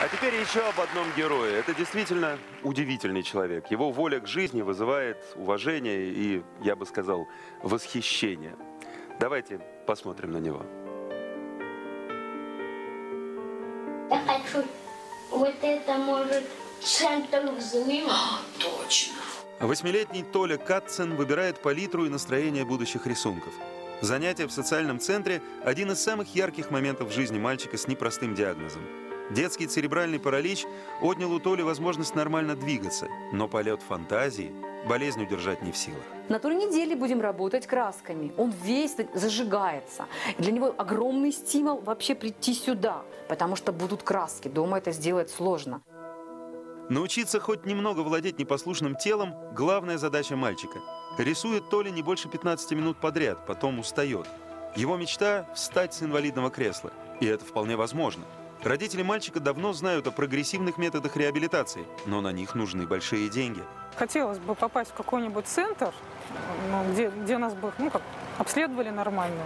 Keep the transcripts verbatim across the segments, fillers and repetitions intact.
А теперь еще об одном герое. Это действительно удивительный человек. Его воля к жизни вызывает уважение и, я бы сказал, восхищение. Давайте посмотрим на него. Я хочу, вот это может центр взрыва. Точно. Восьмилетний Толя Катцен выбирает палитру и настроение будущих рисунков. Занятие в социальном центре – один из самых ярких моментов в жизни мальчика с непростым диагнозом. Детский церебральный паралич отнял у Толи возможность нормально двигаться, но полет фантазии болезнь удержать не в силах. На той неделе будем работать красками. Он весь зажигается. Для него огромный стимул вообще прийти сюда, потому что будут краски. Дома это сделать сложно. Научиться хоть немного владеть непослушным телом – главная задача мальчика. Рисует Толя не больше пятнадцати минут подряд, потом устает. Его мечта – встать с инвалидного кресла. И это вполне возможно. Родители мальчика давно знают о прогрессивных методах реабилитации, но на них нужны большие деньги. Хотелось бы попасть в какой-нибудь центр, ну, где, где нас бы ну, как, обследовали нормально.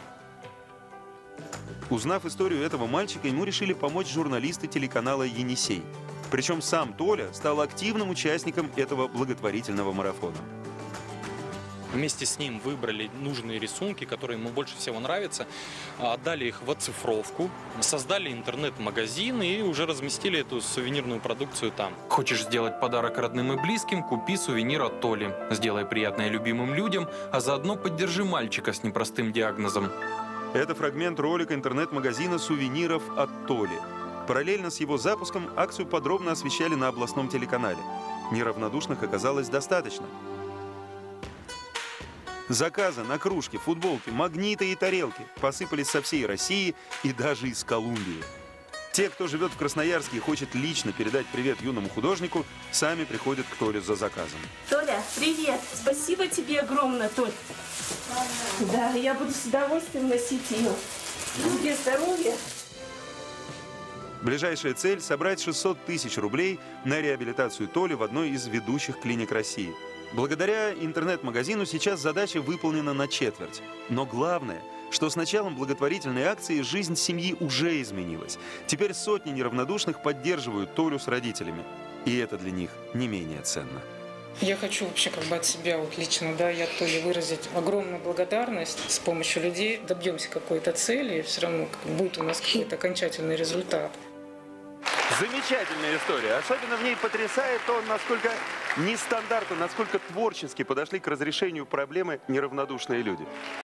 Узнав историю этого мальчика, ему решили помочь журналисты телеканала «Енисей». Причем сам Толя стал активным участником этого благотворительного марафона. Вместе с ним выбрали нужные рисунки, которые ему больше всего нравятся, отдали их в оцифровку, создали интернет-магазин и уже разместили эту сувенирную продукцию там. Хочешь сделать подарок родным и близким, купи сувенир от Толи. Сделай приятное любимым людям, а заодно поддержи мальчика с непростым диагнозом. Это фрагмент ролика интернет-магазина сувениров от Толи. Параллельно с его запуском акцию подробно освещали на областном телеканале. Неравнодушных оказалось достаточно. Заказы на кружки, футболки, магниты и тарелки посыпались со всей России и даже из Колумбии. Те, кто живет в Красноярске и хочет лично передать привет юному художнику, сами приходят к Толе за заказом. Толя, привет! Спасибо тебе огромное, Толь. Да, я буду с удовольствием носить ее. Тебе здоровья. Ближайшая цель – собрать шестьсот тысяч рублей на реабилитацию Толи в одной из ведущих клиник России. Благодаря интернет-магазину сейчас задача выполнена на четверть. Но главное, что с началом благотворительной акции жизнь семьи уже изменилась. Теперь сотни неравнодушных поддерживают Толю с родителями. И это для них не менее ценно. Я хочу вообще как бы от себя вот лично, да, я Толе выразить огромную благодарность. С помощью людей добьемся какой-то цели, и все равно будет у нас какой-то окончательный результат. Замечательная история. Особенно в ней потрясает то, насколько нестандартно, насколько творчески подошли к разрешению проблемы неравнодушные люди.